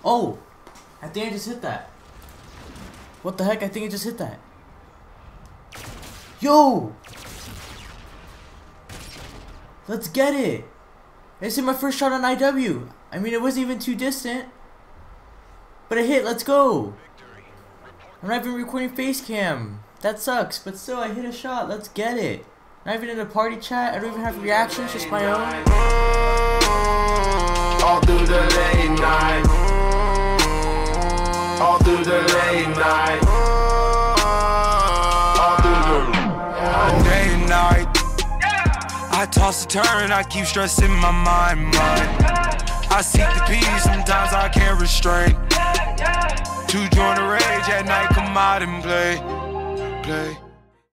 Oh! I think I just hit that. What the heck? I think I just hit that. Yo! Let's get it! This is my first shot on IW. I mean, it wasn't even too distant. But it hit, let's go! I'm not even recording face cam. That sucks, but still, I hit a shot. Let's get it. Not even in a party chat. I don't even have reactions, just my own. All through the late night. All through the late night. All through the day and night. I toss and turn, I keep stressing my mind. I seek the peace, sometimes I can't restrain. To join the rage at night, come out and play.